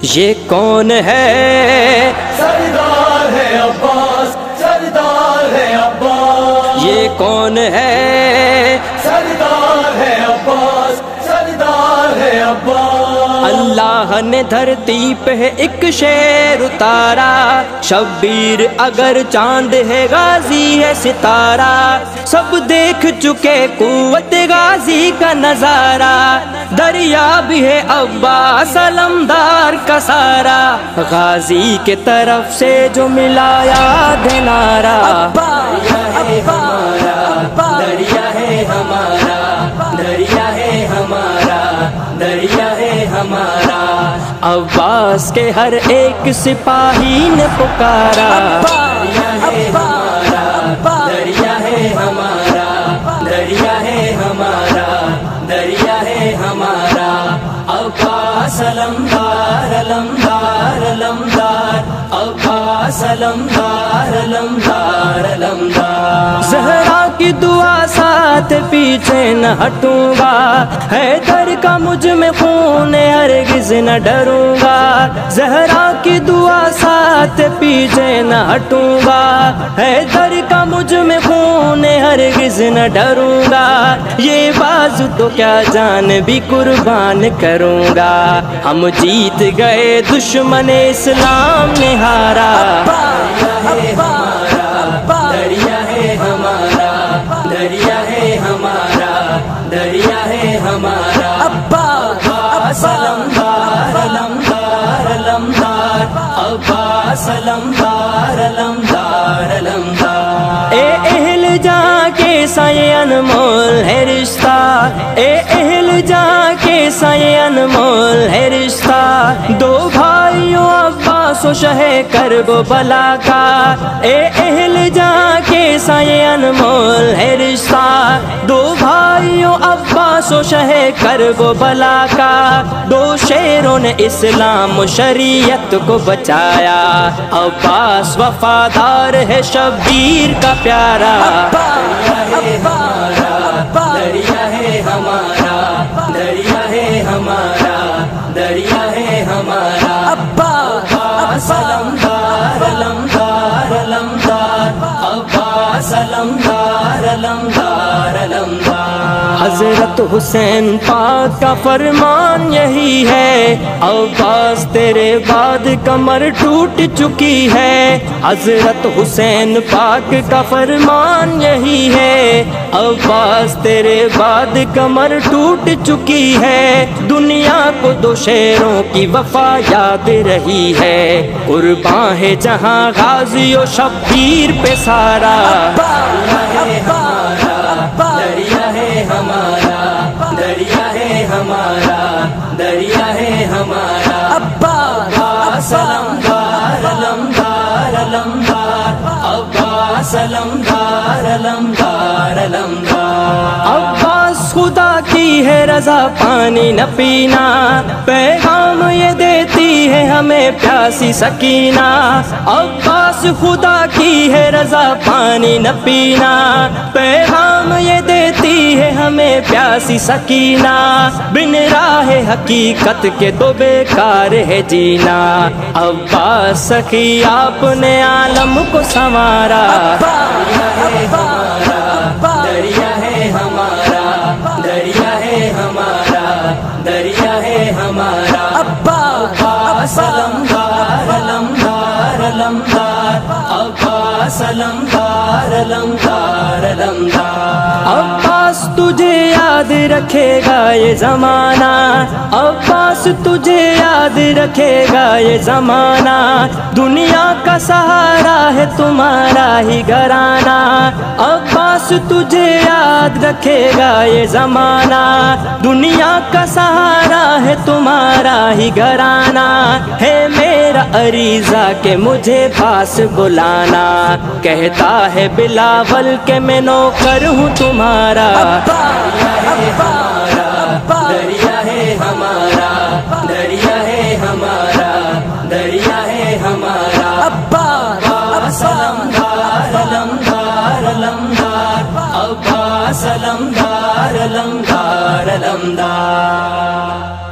یہ کون ہے؟ سردار ہے عباس، سردار ہے عباس، یہ کون ہے؟ سردار ہے عباس، سردار ہے عباس۔ اللہ نے دھرتی پہ ایک شیر اتارا، شبیر اگر چاند ہے غازی ہے ستارہ، سب دیکھ چکے قوت غازی کا نظارہ، دریا بھی ہے عباس علمدار کا سارا، غازی کے طرف سے جو ملا یاد نعرہ، دریا ہے ہمارا، دریا ہے ہمارا، دریا ہے ہمارا، عباس کے ہر ایک سپاہی نے پکارا، دریا ہے ہمارا، دریا ہے ہمارا، دریا ہے ہمارا، دریا ہے ہمارا، عباس علمدار، علمدار، علمدار، عباس علمدار، علمدار، علمدار۔ زہرا کی دعا ساتھ پیچھے نہ ہٹوں گا، حیدر کا مجھ میں خون ہرگز نہ ڈروں گا، زہرا کی دعا ساتھ پیچھے نہ ہٹوں گا، حیدر کا مجھ میں خون ہرگز نہ ڈروں گا، یہ بازو تو کیا جان بھی قربان کروں گا، ہم جیت گئے دشمن اسلام نے ہارا، دریا ہے ہمارا، دریا ہے ہمارا، دریا ہے ہمارا، عباس علمدار، علمدار، علمدار، عباس علمدار، علمدار، علمدار۔ اے اہل جاں کے سائے انمول ہے رشتہ، اے اہل جاں کے سائے انمول ہے رشتہ، دو بھائیوں عباس و شہ کرب و بلا کا، اے اہل جاں کے سائے انمول ہے رشتہ، دو بھائیوں عباس و شہ کرب و بلا کا، دو شیروں نے اسلام و شریعت کو بچایا، عباس وفادار ہے شبیر کا پیارا، دریا ہے ہمارا، دریا ہے ہمارا، دریا ہے ہمارا، عباس علمدار، علمدار، علمدار، عباس علمدار، علمدار، علمدار۔ حضرت حسین پاک کا فرمان یہی ہے، عباس تیرے بعد کمر ٹوٹ چکی ہے، حضرت حسین پاک کا فرمان یہی ہے، عباس تیرے بعد کمر ٹوٹ چکی ہے، دنیا کو دو شیروں کی وفا یاد رہی ہے، قرباں ہے جہاں غازی و شبیر پہ سارا، دریا ہے ہمارا، دریا ہے ہمارا، دریا ہے ہمارا، عباس علمدار، علمدار، علمدار، عباس علمدار، علمدار، علمدار۔ عباس خدا کی ہے رضا پانی نہ پینا، پیغام یہ دیتی ہے ہمیں پیاسی سکینہ، عباس خدا کی ہے رضا پانی نہ پینا، پیغام یہ دیتی ہے ہمیں پیاسی سکینہ، بن راہ حقیقت کے تو بیکار ہے جینا، عباس سخی آپ نے عالم کو سنوارا، دریا ہے ہمارا، دریا ہے ہمارا، دریا ہے ہمارا، عباس علمدار، علمدار، علمدار، عباس علمدار، علمدار، علمدار۔ عباس تجھے یاد رکھے گا یہ زمانہ، عباس تجھے یاد رکھے گا یہ زمانہ، دنیا کا سہارا ہے تمہارا ہی گھرانہ، عباس تجھے یاد رکھے گا یہ زمانہ، دنیا کا سہارا ہے تمہارا ہی گھرانہ، ہے میرا عریضہ کہ مجھے پاس بلانا، کہتا ہے بلاول کہ میں نوکر ہوں تمہارا، دریا ہے ہمارا، دریا ہے ہمارا، دریا ہے ہمارا، عباس علمدار، علمدار، علمدار، عباس علمدار، علمدار، علمدار۔